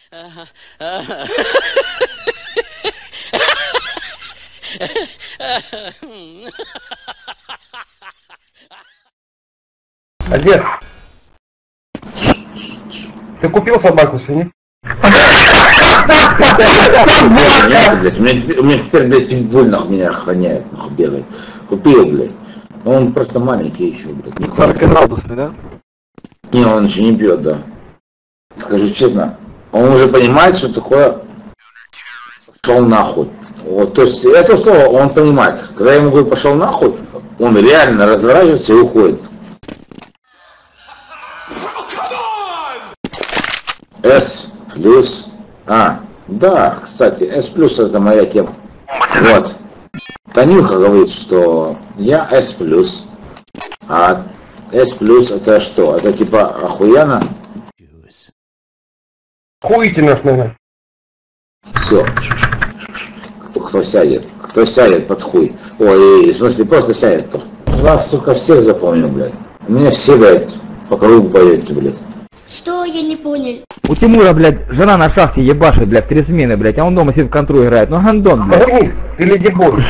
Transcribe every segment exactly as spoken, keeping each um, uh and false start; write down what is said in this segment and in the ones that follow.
Одет. Ты купил собаку сегодня? У меня теперь, блядь, питбуль нахуй меня охраняет, нахуй бегает. Купил, блядь. Он просто маленький еще, блядь. Сороконадусный, да? Не, он еще не бьет, да. Скажу честно, он уже понимает, что такое пошел нахуй. Вот, то есть это слово он понимает. Когда я ему говорю пошел нахуй, он реально разворачивается и уходит. S плюс. А, да, кстати, S плюс это моя тема. Вот. Танюха говорит, что я S плюс. А S плюс это что? Это типа охуенно? Хуйте нас, наверное. Все. Кто, кто сядет? Кто сядет под хуй? Ой, в смысле, просто сядет. Вас, сука, всех запомнил, блядь. У меня все, блядь, по кругу поедете, блядь. Что? Я не понял. У Тимура, блядь, жена на шахте ебашит, блядь, три смены, блядь, а он дома сидит в контру играет. Ну, гандон, блядь. Погоди, ты леди бой.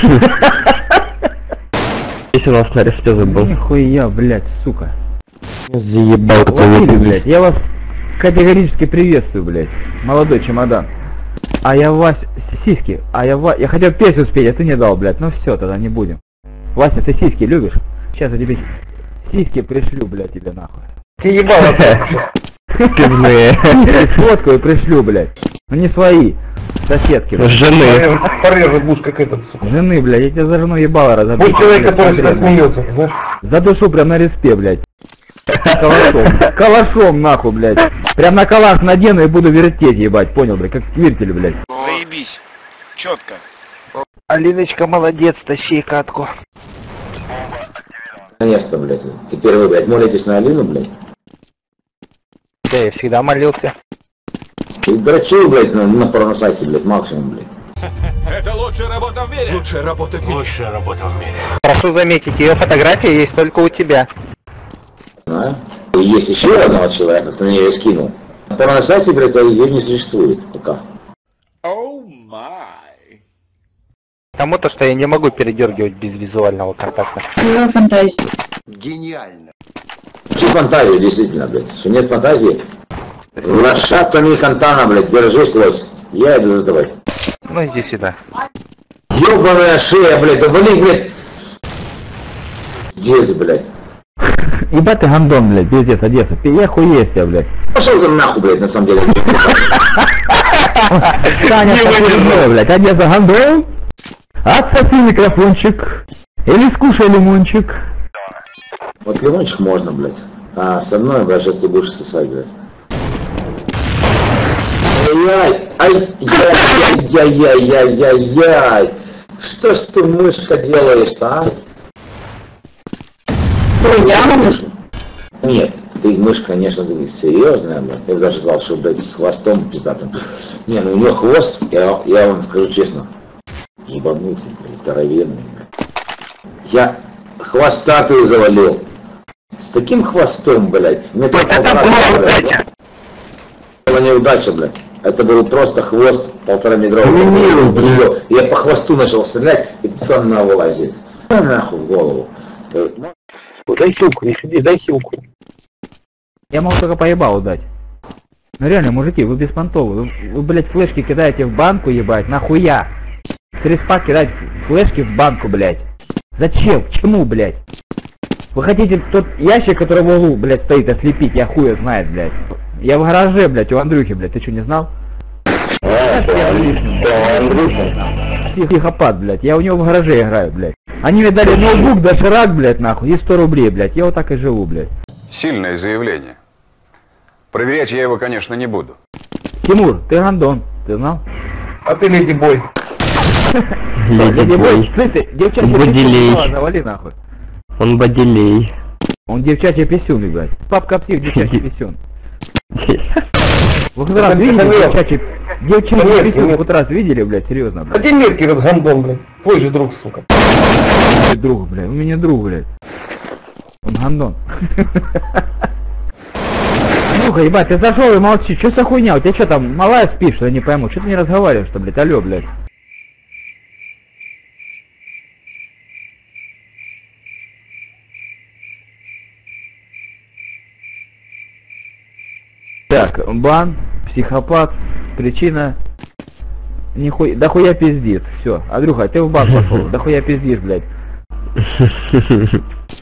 Если у нас на ресте забыл. Нихуя, блядь, сука. Заебал, Василий, блядь, я вас категорически приветствую, блядь. Молодой чемодан. А я Вась... Сиськи. А я Ва... Я хотел песню спеть, а ты не дал, блядь. Ну все, тогда не будем. Вася, ты сиськи любишь? Сейчас я тебе сиськи пришлю, блядь, тебе нахуй. Ты ебало. Пивные. Фотку и пришлю, блядь. Ну не свои. Соседки. Жены. Порежет будешь как этот, сука. Жены, блядь, я тебя за жену ебало разобью. Будь человек, который всегда смеется, знаешь? За душу прям на респе, блядь. Калашом. Калашом, нахуй, блядь. Прям на калаш надену и буду вертеть, ебать, понял, блядь, как вертель, блядь. Заебись. Четко. Алиночка, молодец, тащи катку. Конечно, блядь. Теперь вы, блядь, молитесь на Алину, блядь. Да, я всегда молился. И дрочил, блядь, на, на порносайте, блядь, максимум, блядь. Это лучшая работа в мире. Лучшая работа в мире. Лучшая работа в мире. Прошу заметить, ее фотография есть только у тебя. А? И есть еще одного человека, кто мне ее скинул. На порносайте, блядь, ее не существует пока. Оу май. Потому то, что я не могу передергивать без визуального контакта. Фантазия. Гениально. Что фантазия, действительно, блядь? Что нет фантазии? Лошадками Кантана, блядь, держись, лось. Я иду за тобой. Ну иди сюда. Ёбаная шея, блядь, да блин, блядь. Где ты, блядь? Ебать ты гандон, блядь, пиздец, Одесса. Я хуеешь тебя, блядь. Пошел ты нахуй, блядь, на самом деле. Таня, такой, блядь, Одесса гандон. Отсоси микрофончик. Или скушай лимончик. Вот лимончик можно, блядь. А со мной, блядь, сейчас ты будешь сосать, блядь. Ай-яй, ай-яй-яй-яй-яй-яй. Что ж ты, мышка, делаешь-то, а? Я Нет, ты, мышь, конечно, ты серьезная, блядь. Я даже сказал, что, блядь, с хвостом пиздатым. Не, ну у нее хвост, я, я вам скажу честно, ебанутый, блядь, здоровенный, блядь. Я хвостатую завалил. С таким хвостом, блядь. Мне только полтора метра, блядь. Это была неудача, блядь. Это был просто хвост полтора метровый. блядь. Я по хвосту начал стрелять, и пацан на вылазит. Нахуй в голову. Дай хилку, не сиди, дай хилку. Я могу только поебалу дать. Ну реально, мужики, вы беспонтовы. Вы, вы, блядь, флешки кидаете в банку, ебать, нахуя? С респа кидать флешки в банку, блядь. Зачем? К чему, блядь? Вы хотите тот ящик, который в углу, блядь, стоит, ослепить, я хуя знает, блядь. Я в гараже, блядь, у Андрюхи, блядь, ты что, не знал? Психопат, блядь, я у него в гараже играю, блядь. Они мне дали ноутбук, доширак, блядь, нахуй, и сто рублей, блядь, я вот так и живу, блядь. Сильное заявление. Проверять я его, конечно, не буду. Тимур, ты гандон, ты знал? А ты леди бой. Леди бой. Слышь, девчачья писюн завали, нахуй. Он бодилей. Он девчачья писюн, блядь. Папка псих, девчачья писюн. Вы хоть раз видели девчачьи... Девчачьи писюн, хоть раз видели, блядь, серьезно, блядь. Один мерки этот гандон, блядь. Твой же друг, сука. Друг, блядь, у меня друг, блядь. Он гандон. Андрюха, ебать, ты зашел и молчи, что за хуйня? У тебя что там, малая спишь, что я не пойму, что ты не разговариваешь-то, блядь, алё, блядь. Так, бан, психопат, причина... Нихуя, да хуя пиздит, все. Андрюха, ты в бан пошел, да хуя пиздишь, блядь.